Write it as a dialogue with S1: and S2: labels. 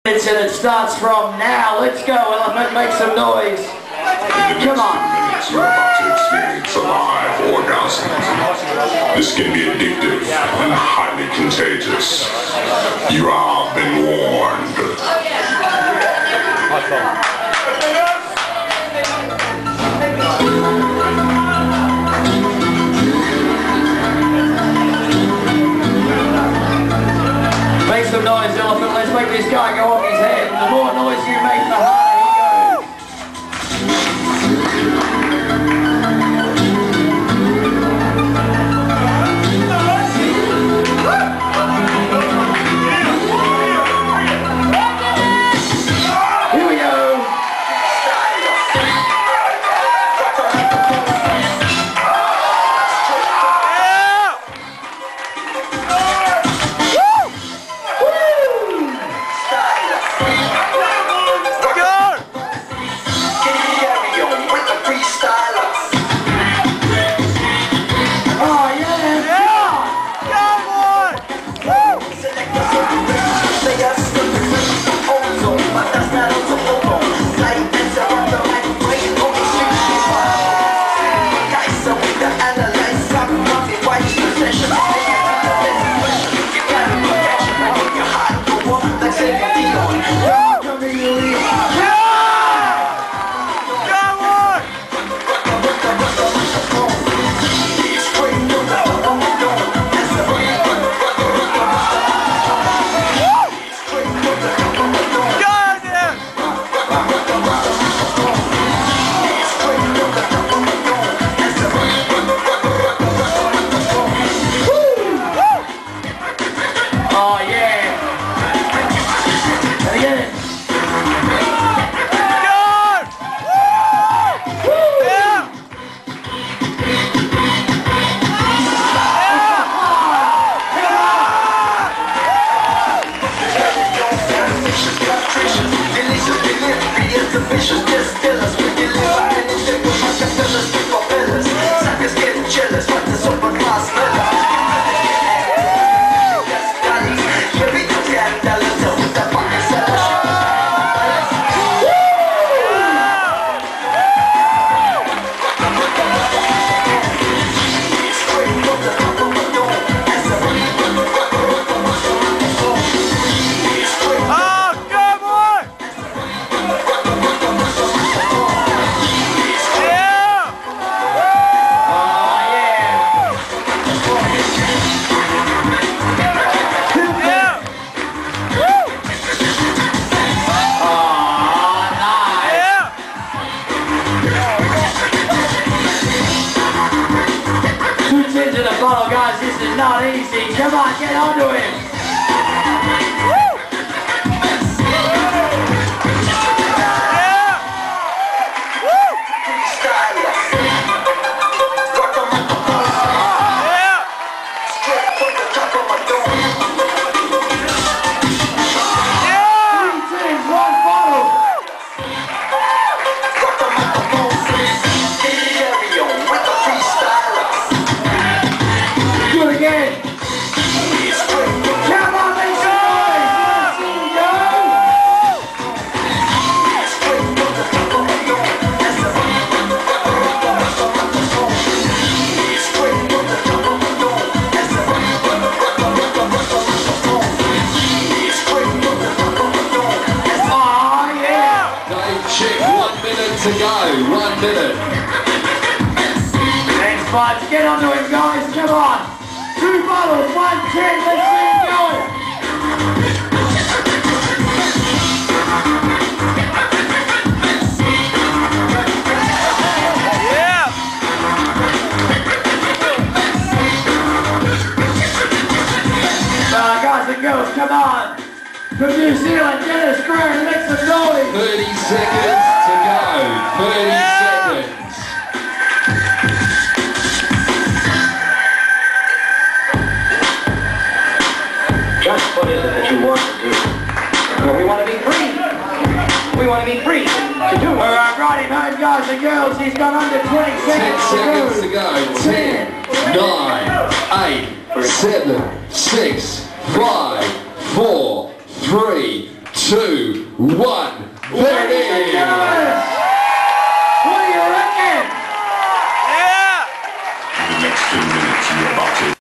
S1: And it starts from now. Let's go, Elephant, make some noise. Come on.
S2: You're about to experience a live orgasm. This can be addictive and highly contagious. You have been warned.
S1: Make some noise, Elephant. Let's make this guy go off his head. The more noise you make, the harder he goes. Here we go. Guys, this is not easy. Come on, get onto him.
S3: To go, 1 minute.
S1: Thanks, Buds. Get onto him, guys. Come on. 2 bottles, 110. Let's see him going.
S3: Yeah.
S1: Guys and girls, come on. From New Zealand, get us square and make some noise.
S3: 30 seconds to go. 30 seconds.
S1: Just what is it that you want to do? Well, we want to be free. We want to be free to do it. All right, brought him home, guys and girls. He's got under 20 seconds
S3: 10 seconds to go. 10, 9, 8, 7, 6, 5, 4, 3, 2, 1. There it is.